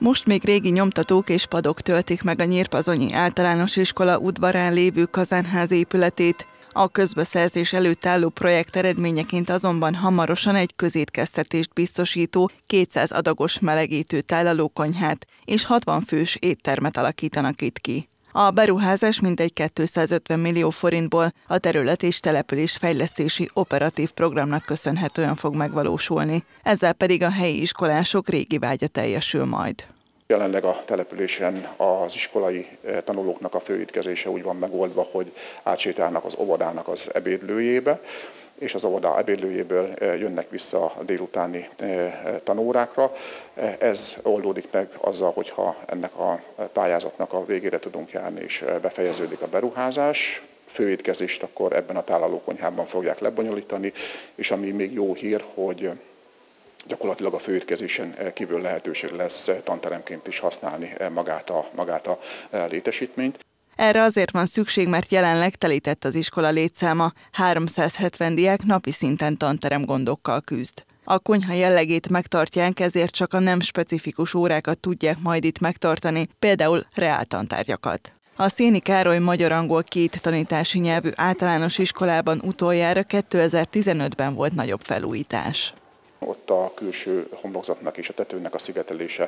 Most még régi nyomtatók és padok töltik meg a Nyírpazonyi Általános Iskola udvarán lévő kazánház épületét. A közbeszerzés előtt álló projekt eredményeként azonban hamarosan egy közétkeztetést biztosító 200 adagos melegítő tálaló konyhát és 60 fős éttermet alakítanak itt ki. A beruházás mintegy 250 millió forintból a terület- és településfejlesztési operatív programnak köszönhetően fog megvalósulni. Ezzel pedig a helyi iskolások régi vágya teljesül majd. Jelenleg a településen az iskolai tanulóknak a főétkezése úgy van megoldva, hogy átsétálnak az óvodának az ebédlőjébe, és az óvoda ebédlőjéből jönnek vissza a délutáni tanórákra. Ez oldódik meg azzal, hogyha ennek a pályázatnak a végére tudunk járni, és befejeződik a beruházás. Főétkezést akkor ebben a tálalókonyhában fogják lebonyolítani, és ami még jó hír, hogy gyakorlatilag a főétkezésen kívül lehetőség lesz tanteremként is használni magát a létesítményt. Erre azért van szükség, mert jelenleg telített az iskola létszáma, 370 diák napi szinten tanteremgondokkal küzd. A konyha jellegét megtartják, ezért csak a nem specifikus órákat tudják majd itt megtartani, például reáltantárgyakat. A Széni Károly magyar-angol két tanítási nyelvű általános iskolában utoljára 2015-ben volt nagyobb felújítás. Ott a külső homlokzatnak és a tetőnek a szigetelése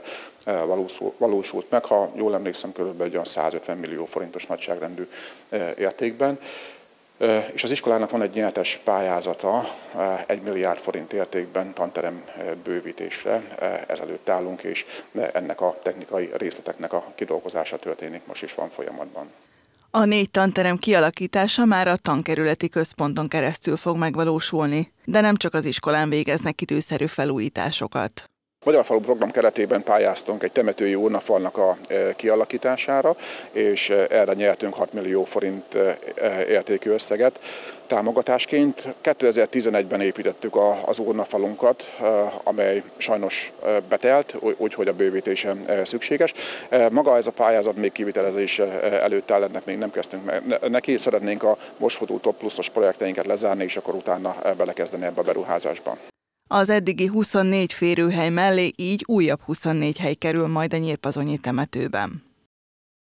valósult meg, ha jól emlékszem, körülbelül egy olyan 150 millió forintos nagyságrendű értékben. És az iskolának van egy nyertes pályázata 1 milliárd forint értékben tanterem bővítésre. Ezelőtt állunk, és ennek a technikai részleteknek a kidolgozása történik, most is van folyamatban. A 4 tanterem kialakítása már a tankerületi központon keresztül fog megvalósulni, de nem csak az iskolán végeznek időszerű felújításokat. Magyar Falu program keretében pályáztunk egy temetői urnafalnak a kialakítására, és erre nyertünk 6 millió forint értékű összeget támogatásként. 2011-ben építettük az urnafalunkat, amely sajnos betelt, úgyhogy a bővítése szükséges. Maga ez a pályázat még kivitelezése előtt áll, ennek még nem kezdtünk neki. Szeretnénk a most futó Top Pluszos projekteinket lezárni, és akkor utána belekezdeni ebbe a beruházásba. Az eddigi 24 férőhely mellé így újabb 24 hely kerül majd a nyírpazonyi temetőben.